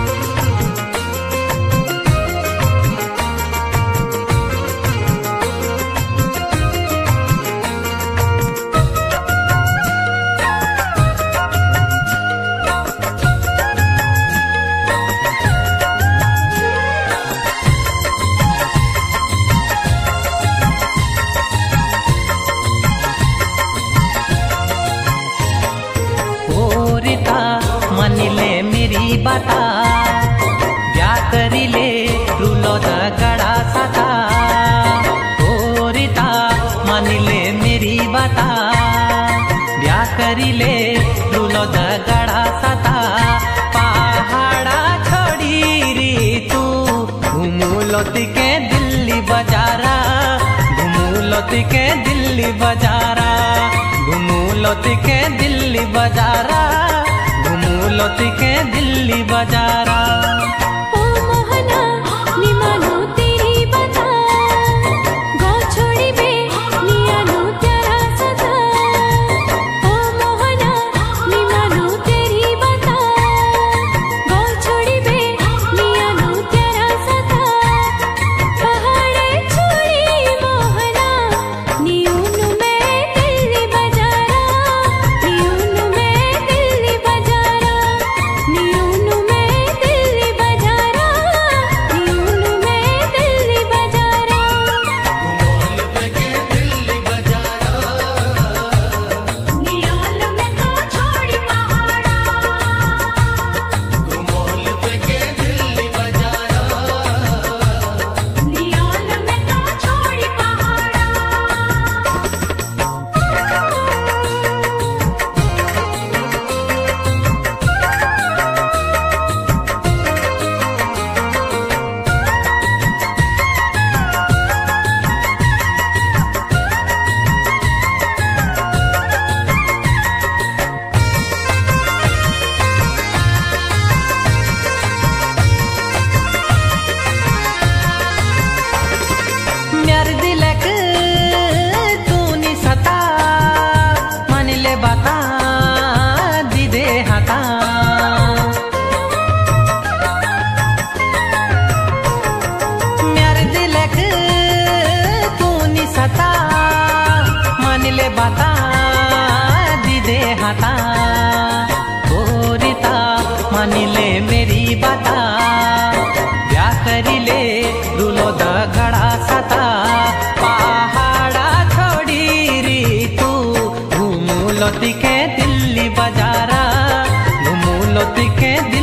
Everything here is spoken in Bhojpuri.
मानिले मेरी बाता ब्या करिले रुलो गड़ा साता ओ रीता मानिले मेरी बाता ब्या करिले रुलो गड़ा साता पहाड़ा छोड़ी री तू घूमुलोती के दिल्ली बाजारा घूमुलोती के दिल्ली बाजारा घूमुलोती के दिल्ली बाजारा घूमुलोती के दिल्ली बाजारा। ओ मोहना निमानो तेरी बता गो छोड़ी बे नियानो तेरा सता ओ मोहना निमानो तेरी बता गो छोड़ी बे नियानो तेरा सता पहाड़े छोड़ी मोहना नियून में दिल्ली बाजारा नियून में दिल्ली बाजारा नियून में दिल्ली बाजारा नियून में दिल्ली बाजारा नियाल में तो छोड़ी पहाड़ा नियाल में तो छोड़ी पहाड़ा। म्यार दिलक तू नी सता मान ले बाता दीदे हाथा म्यार दिलक तू नी सता मान ले बाता दीदे हाथा ओ रीता मान ले मेरी बाता ब्या करिले रुलो गड़ा साता पहाड़ा छोड़ी री तू घूमुलोती के दिल्ली बाजारा घूमुलोती के